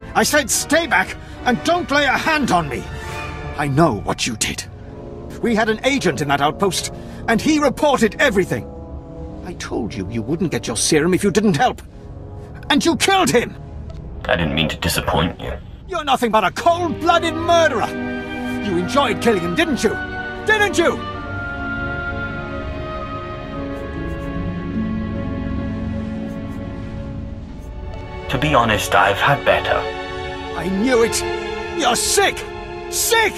I said stay back and don't lay a hand on me! I know what you did. We had an agent in that outpost, and he reported everything. I told you you wouldn't get your serum if you didn't help. And you killed him! I didn't mean to disappoint you. You're nothing but a cold-blooded murderer! You enjoyed killing him, didn't you? Didn't you? To be honest, I've had better. I knew it! You're sick! Sick!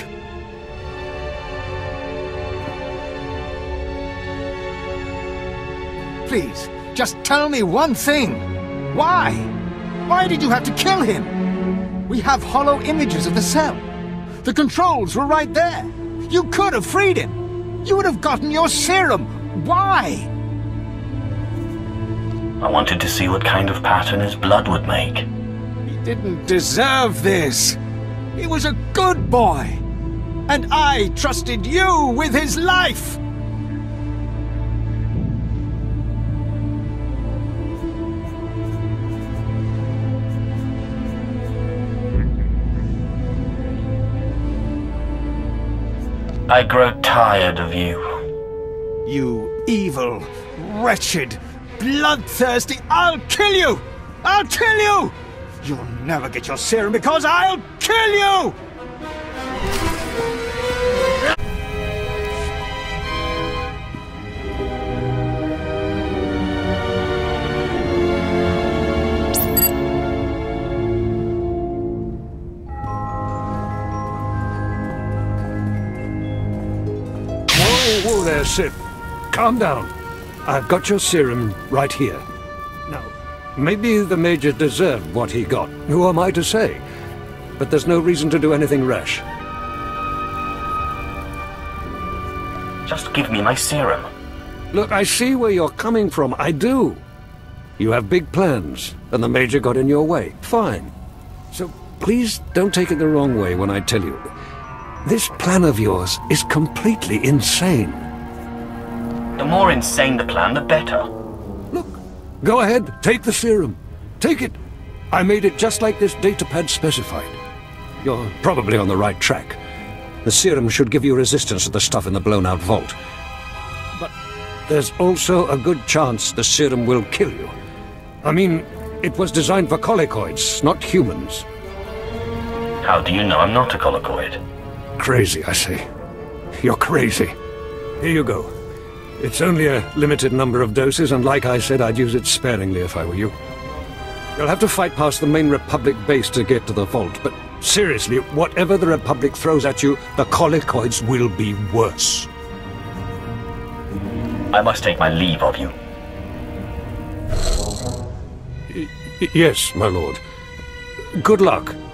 Please, just tell me one thing. Why? Why did you have to kill him? We have hollow images of the cell. The controls were right there. You could have freed him. You would have gotten your serum. Why? I wanted to see what kind of pattern his blood would make. He didn't deserve this. He was a good boy. And I trusted you with his life. I grow tired of you. You evil, wretched, bloodthirsty... I'll kill you! I'll kill you! You'll never get your serum because I'll kill you! Whoa there, Sid. Calm down. I've got your serum right here. Now, maybe the Major deserved what he got. Who am I to say? But there's no reason to do anything rash. Just give me my serum. Look, I see where you're coming from. I do. You have big plans, and the Major got in your way. Fine. So please don't take it the wrong way when I tell you. This plan of yours is completely insane. The more insane the plan, the better. Look, go ahead, take the serum. Take it. I made it just like this datapad specified. You're probably on the right track. The serum should give you resistance to the stuff in the blown-out vault. But there's also a good chance the serum will kill you. I mean, it was designed for colicoids, not humans. How do you know I'm not a colicoid? Crazy, I say. You're crazy. Here you go. It's only a limited number of doses, and like I said, I'd use it sparingly if I were you. You'll have to fight past the main Republic base to get to the vault, but seriously, whatever the Republic throws at you, the colicoids will be worse. I must take my leave of you. Yes, my lord. Good luck.